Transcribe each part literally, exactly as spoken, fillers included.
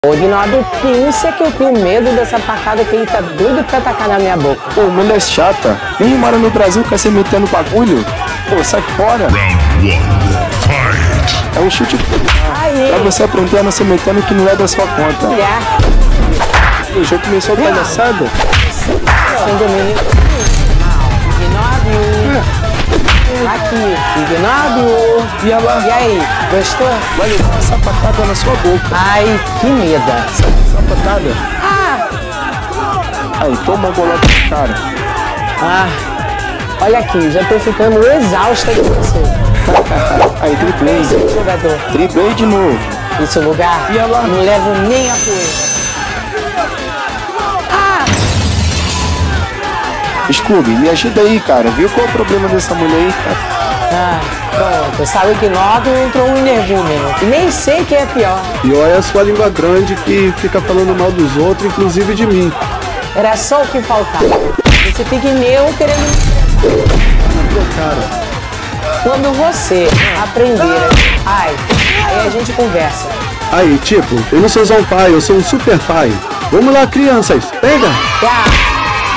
Ô, Gnóbio, pensa que eu tenho medo dessa facada que ele tá doido pra atacar na minha boca. Pô, mulher chata. Nem mora no Brasil, quer se metendo bagulho? Pô, sai fora. É um chute Aí. pra você aprender a não se meter no que não é da sua conta. Olhar. O jogo começou a palhaçada. Sem domínio. Gnóbio. Aqui, Gnóbio. E ela? E aí, gostou? Vai levar uma sapatada na sua boca. Ai, que medo. Sapatada? Ah, Aí, toma uma bolota de cara. ah. Olha aqui, já tô ficando exausta de você. Aí, driblei. Jogador, Driblei de novo. esse lugar E ela? não levo nem a poeira. Scooby, me ajuda aí, cara. Viu qual é o problema dessa mulher aí? Ah, pronto, sabe que Gnóbio entrou um energúmeno. E nem sei quem é pior. Pior é a sua língua grande que fica falando mal dos outros, inclusive de mim. Era só o que faltava. Esse pigmeu querendo... Cara, Quando você aprender... Ai, aí a gente conversa. aí, tipo, eu não sou só um pai, eu sou um super pai. Vamos lá, crianças, pega! Ah,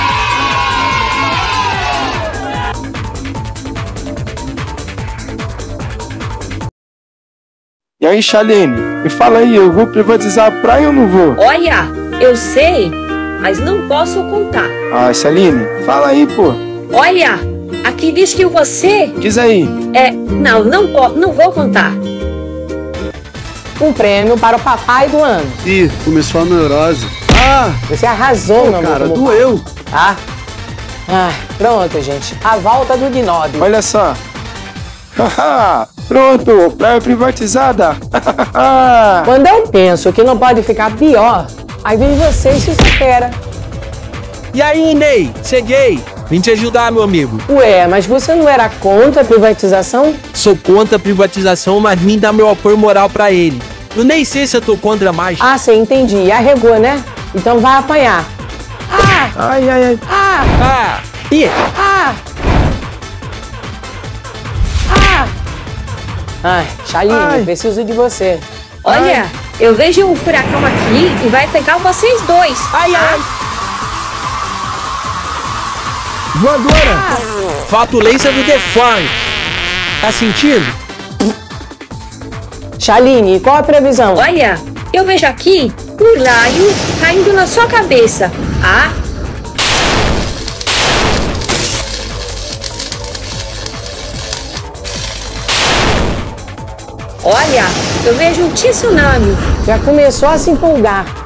E aí, Shaline, me fala aí, eu vou privatizar a praia ou não vou? Olha, eu sei, mas não posso contar. Ah, Shaline, fala aí, pô. Olha, aqui diz que você Diz aí. é... Não, não, po- não vou contar. um prêmio para o papai do ano. Ih, começou a neurose. Ah, Você arrasou, meu cara, amigo. doeu. Tá? Ah, pronto, gente. A volta do Gnóbio. Olha só. Haha, pronto, praia privatizada. Quando eu penso que não pode ficar pior, aí vem você e se supera. E aí, Ney? Cheguei! Vim te ajudar, meu amigo. Ué, mas você não era contra a privatização? Sou contra a privatização, mas vim dar meu apoio moral pra ele. Eu nem sei se eu tô contra mais. Ah, sim, entendi. Arregou, né? Então vai apanhar. Ah! Ai, ai, ai. Ah! Ah! Ih! Ah! Ah! Ai, Shaline, Ai. preciso de você. Olha, eu vejo um furacão aqui e vai pegar vocês dois. Ai, ai! Voadora! Fatulência do Define! Tá sentindo? Shaline, qual a previsão? Olha, eu vejo aqui um raio caindo na sua cabeça. Ah, olha, eu vejo um tsunami. Já começou a se empolgar.